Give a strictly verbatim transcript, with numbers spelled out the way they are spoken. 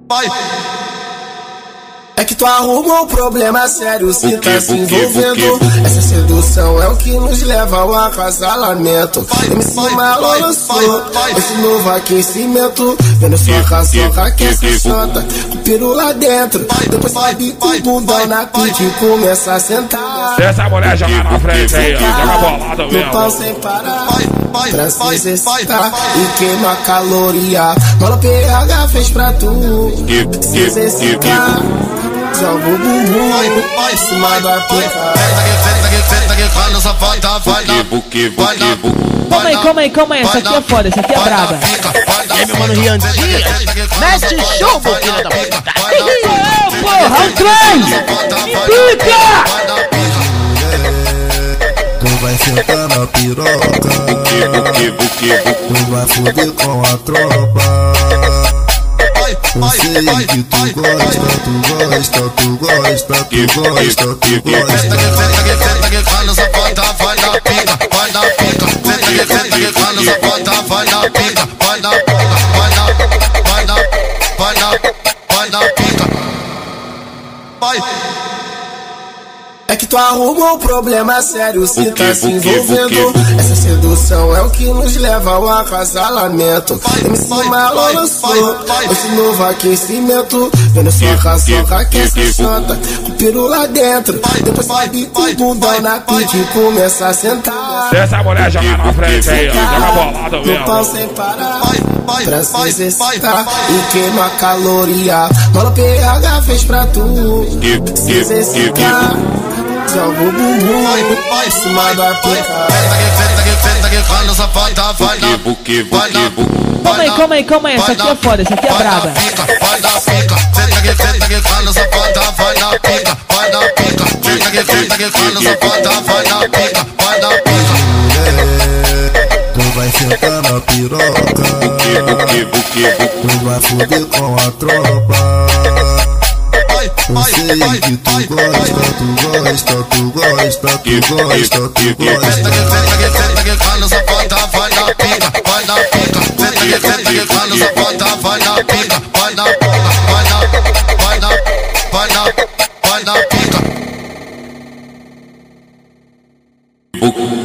Vai. É que tu arrumou um problema sério, se tá se envolvendo. Essa sedução é o que nos leva ao acasalamento. M C Marlon lançou esse novo aquecimento, vendo sua caçoca que essa chota, com o peru lá dentro. Depois sobe com o bundão na pit e começa a sentar. Essa mulher joga na frente aí, joga bolada mesmo. No pau sem parar, pra se exercitar e queima caloria. Mola P H fez pra tu se exercitar. Joga o bumbum em cima da pica. Calma aí, calma aí, calma aí. Essa aqui é foda, essa aqui é braba. E aí, meu mano Rianzinho, mete chumbo, filho da puta. Ô, porra, um trem! Pica! Tu vai sentar na piroca, tu vai foder com a tropa. Eu sei que tu gosta, tu gosta, tu gosta, tu gosta, tu gosta. Senta que senta que quando essa foda vai na pica, vai na pica. Senta que senta que quando essa foda vai na pica, vai na pica, vai na, vai na, vai na, vai na pica. Vai. É que tu arrumou um problema sério, se tá se envolvendo. Essa sedução é o que nos leva ao acasalamento. M C Marlon lançou esse novo aquecimento, vendo sua caçoca que essa chota, com o peru lá dentro. Depois sobe com o bundão na pit e começa a sentar. Essa mulher joga na frente aí, joga bolada no mesmo. pau sem parar, pra se exercitar e queima caloria. Mola P H fez pra tu se exercitar. Joga o bumbum em cima da pica. Senta que senta que quando essa foda vai na pica. Calma aí, calma aí, calma aí. Essa aqui é foda, essa aqui é braba. Vai na pica. Senta que senta que quando essa foda vai na pica, vai na pica. Senta que senta que quando essa foda vai na pica, vai na pica. Tu vai sentar na piroca, tu vai foder com a tropa. Eu sei que tu gosta, tu gosta, tu gosta, tu gosta, tu gosta. Senta que senta que senta que quando essa foda vai na pica, vai na pica. Senta que senta que quando essa foda vai na pica, vai na pica, vai na, vai na, vai na, vai na pica.